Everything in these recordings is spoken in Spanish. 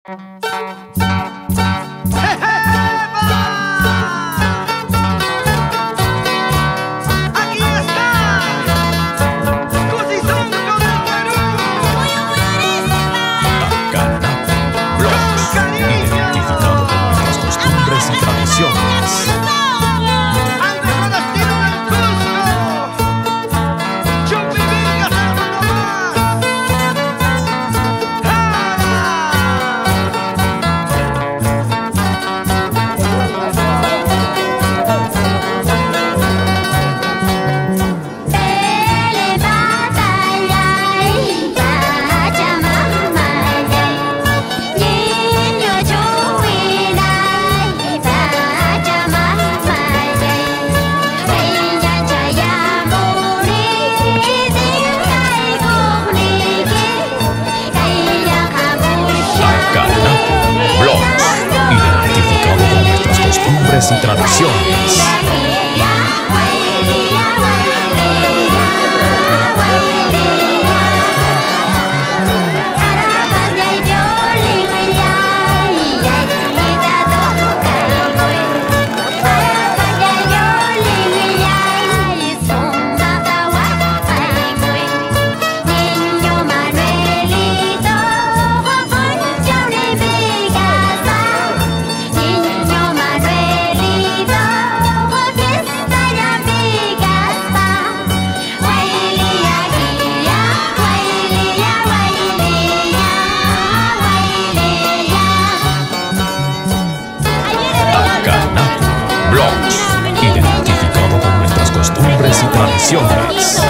Y tradiciones. Identificado con nuestras costumbres y tradiciones.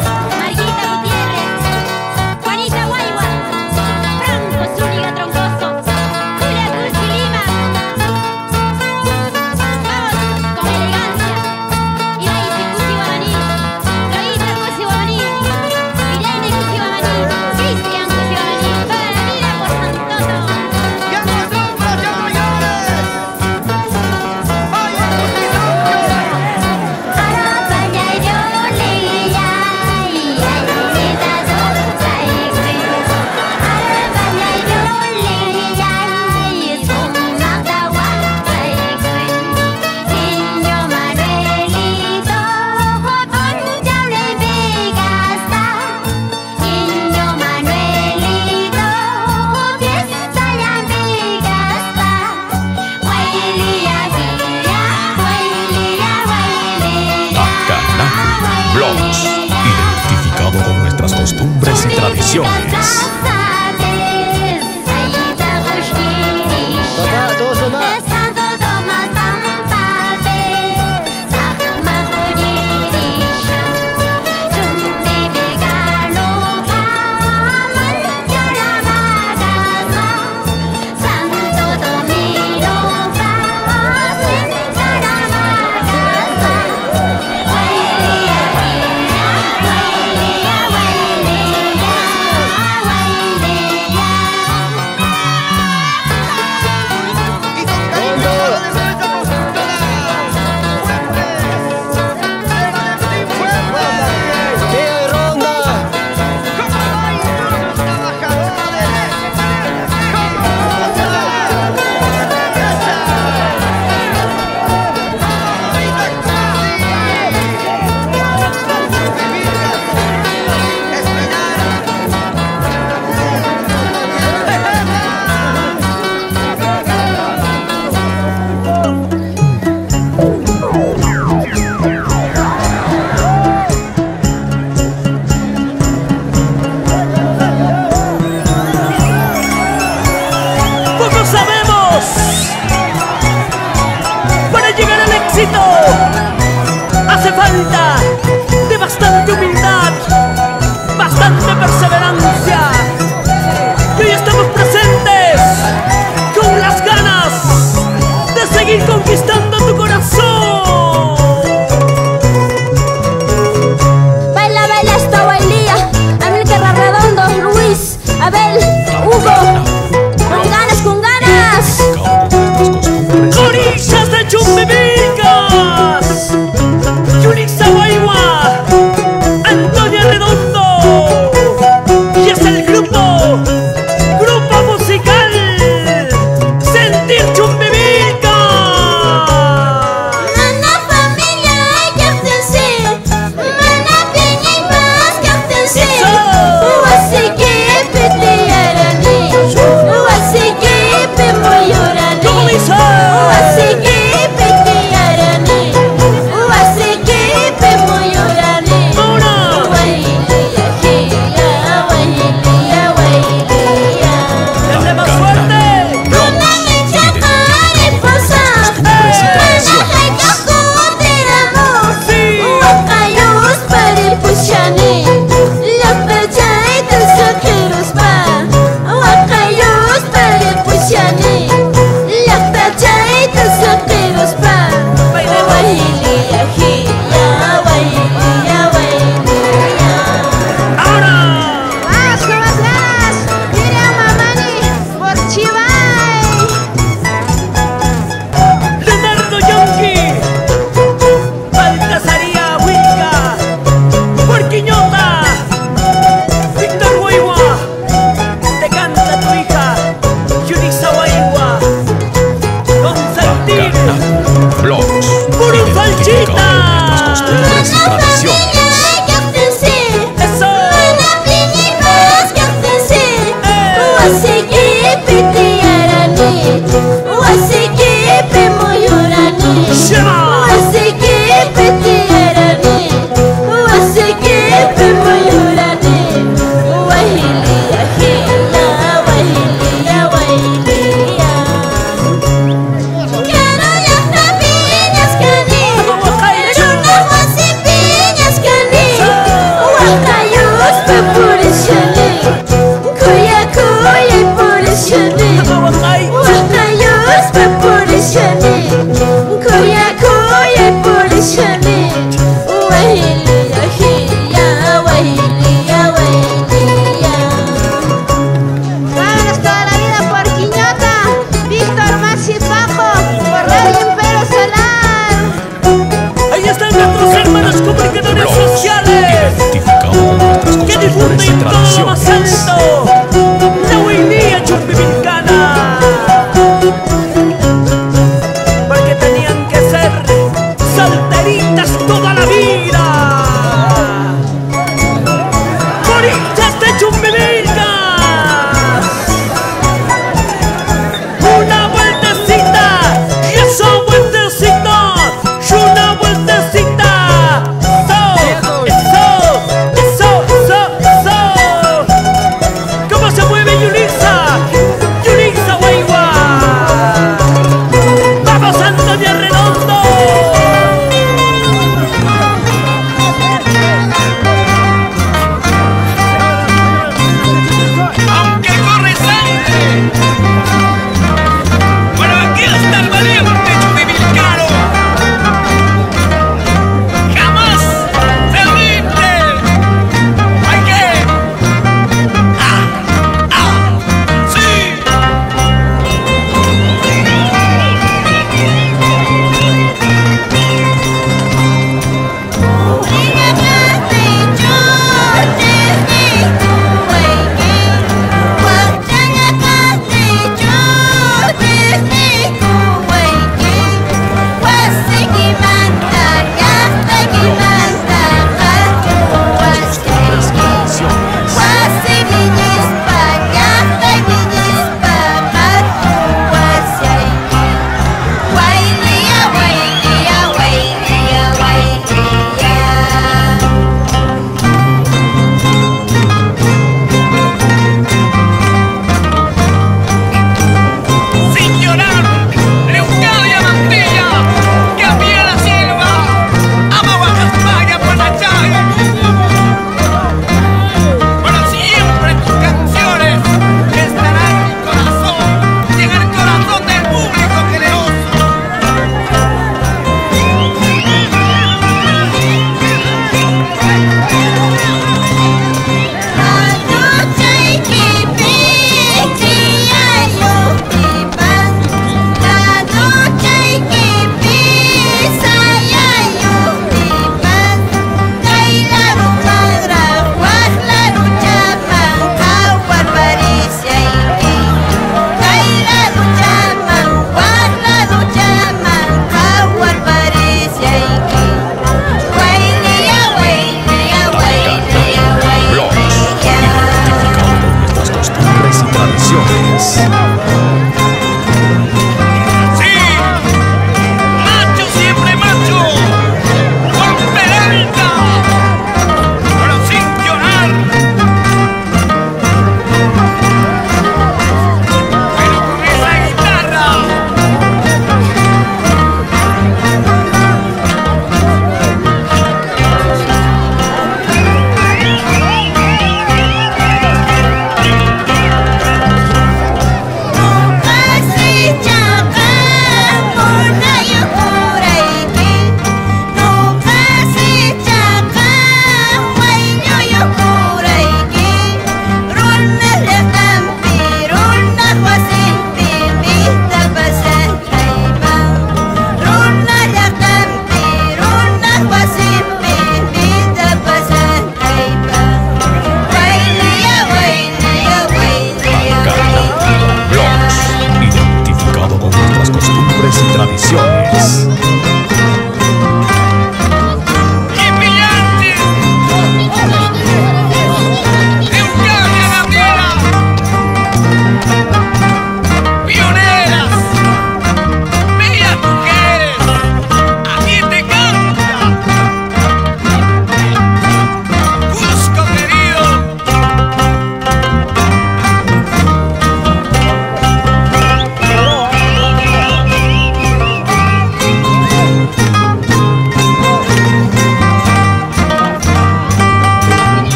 Identificado con nuestras costumbres y tradiciones.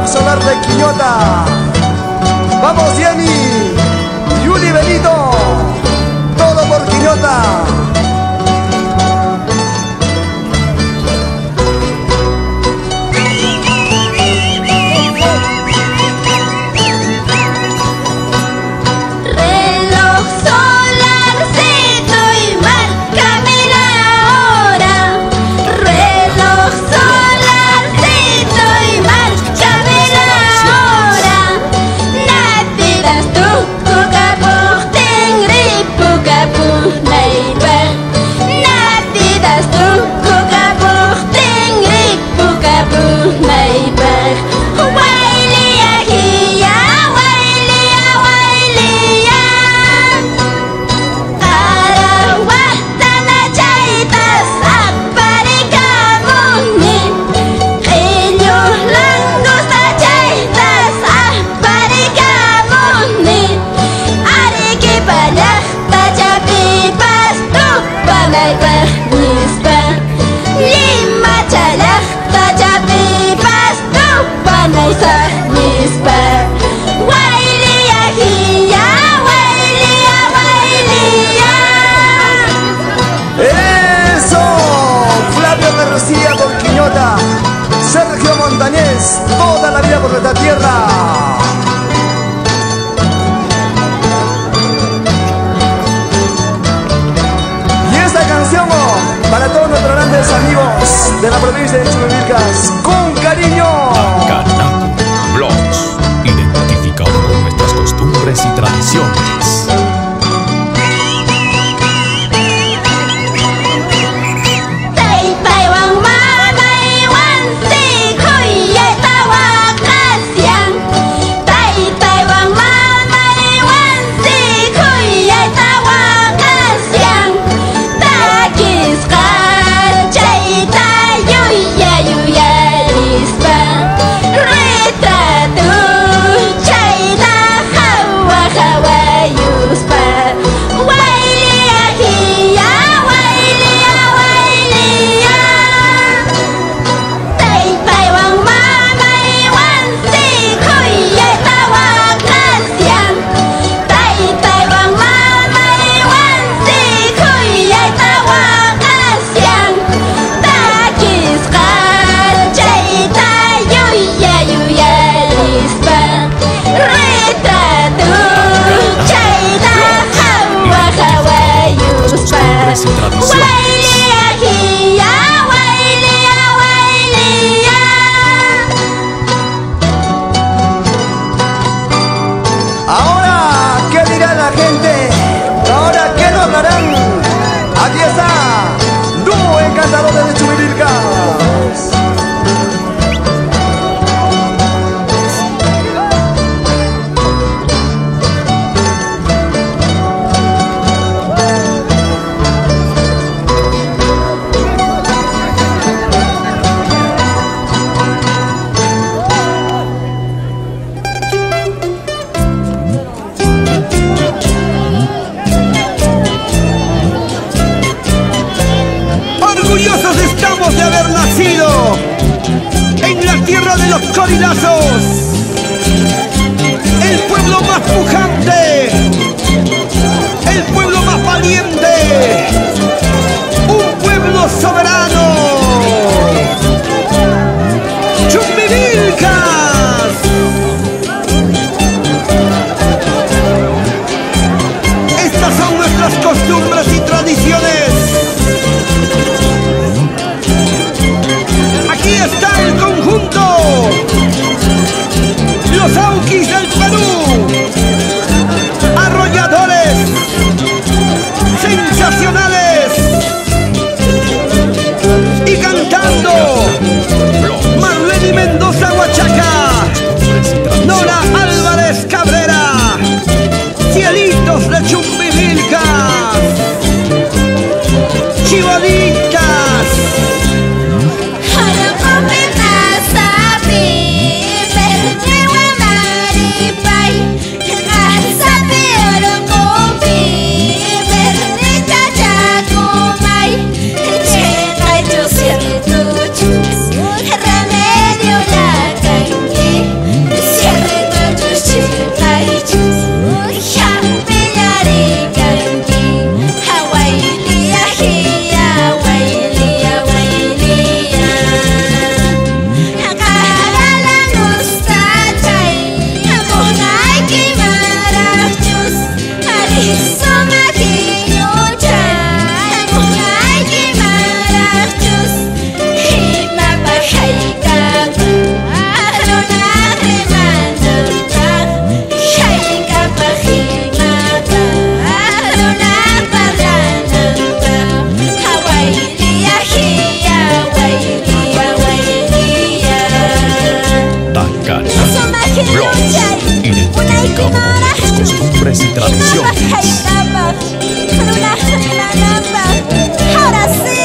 Club Solar de Quiñota. Vamos Jenny, Yuli Benito, todo por Quiñota. Sergio Montañez, toda la vida por nuestra tierra. Y esta canción para todos nuestros grandes amigos de la provincia de Chumbivilcas, con cariño. Canal Blogs, identificado con nuestras costumbres y tradiciones. Y tradiciones. Ahora, ¿qué dirá la gente? Ahora, ¿qué nos hablarán? Aquí está, dúo encantador de Chumbivilcas. Orgullosos estamos de haber nacido en la tierra de los corilazos, el pueblo más pujante, el pueblo más valiente, un pueblo soberano. Chumbivilcas. Estas son nuestras costumbres y tradiciones. Aquí está el conjunto, los Auquis del Perú, arrolladores, sensacionales. Bacana Vlogs. Identificamos nuestras costumbres y tradiciones. Ahora sí.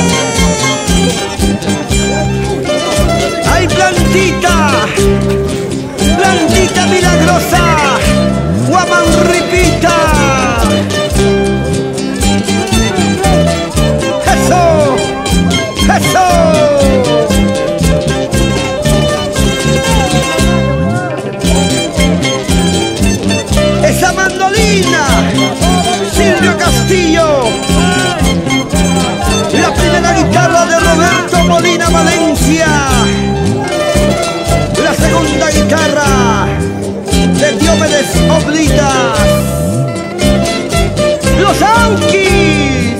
¡Ay, plantita! ¡Plantita milagrosa! ¡Guamanripita! ¡Eso! ¡Eso! ¡Esa mandolina! ¡Silvio Castillo! La primera guitarra de Roberto Molina Valencia. La segunda guitarra de Diomedes Oblitas. Los Aukis.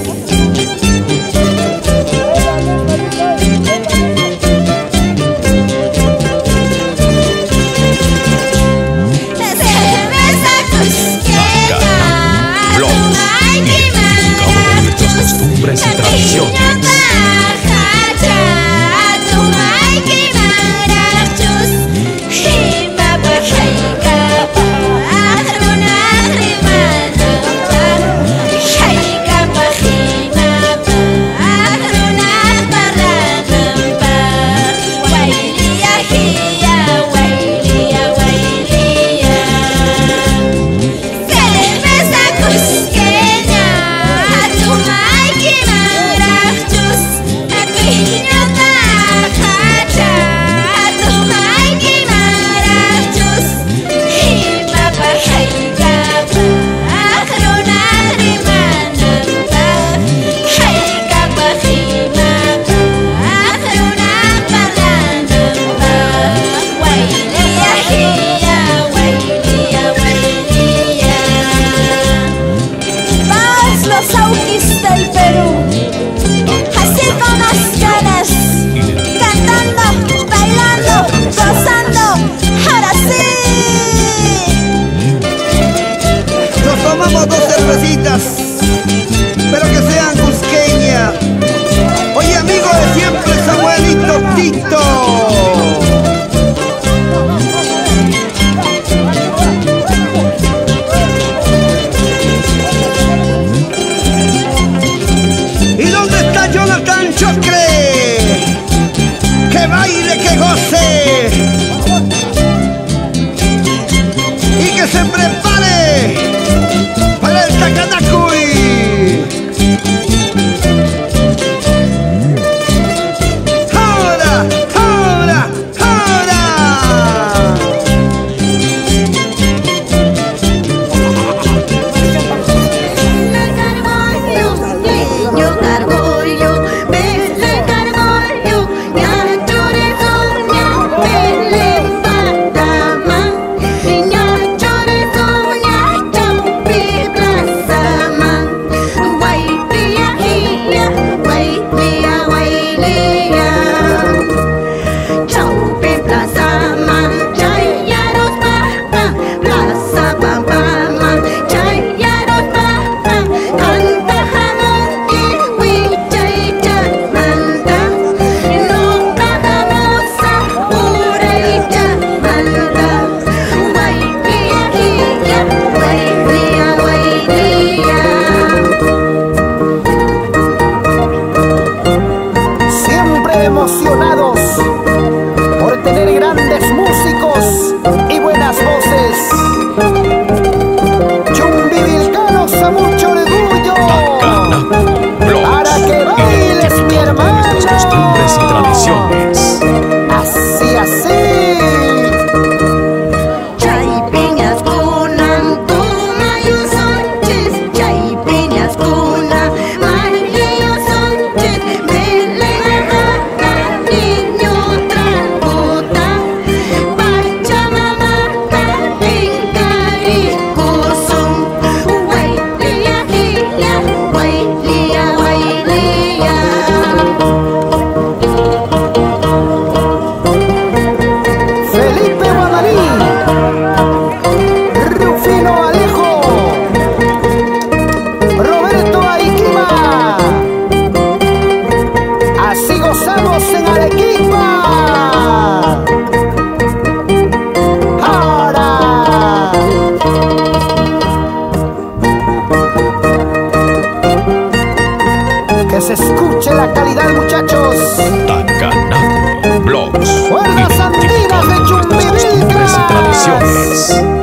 Cerveza cusqueña. Vlogs. Identificamos nuestras costumbres y tradiciones. Pero que sean cusqueñas. Oye, amigo de siempre, Samuelito Tito. ¿Y dónde está Jonathan Chocre? Que baile, que goce y que se prepare para el Tacanacuy. ¡Ahora! ¡Ahora! ¡Ahora! Emocionados por tener grandes músicos y buenas voces. Chumbivilcanos a mucho orgullo. Bacana Vlogs. Para que bailes, mi hermano. Nuestras costumbres y tradiciones. Así, así. Chaypiñas kunan tumayo sonches, chaypiñas kuna mayo sonches, niño trancuta, Pachamama Caricaricusun, Huaylia, Huaylia, Huaylia. Felipe Guadalí, Rufino Alejo, Roberto Ariquima. Así gozamos en Arequipa. se escuche la calidad, muchachos. Takanaku Blogs. Cuerdas andinas de Identificando nuestras costumbres y Chumbivilcas. tradiciones.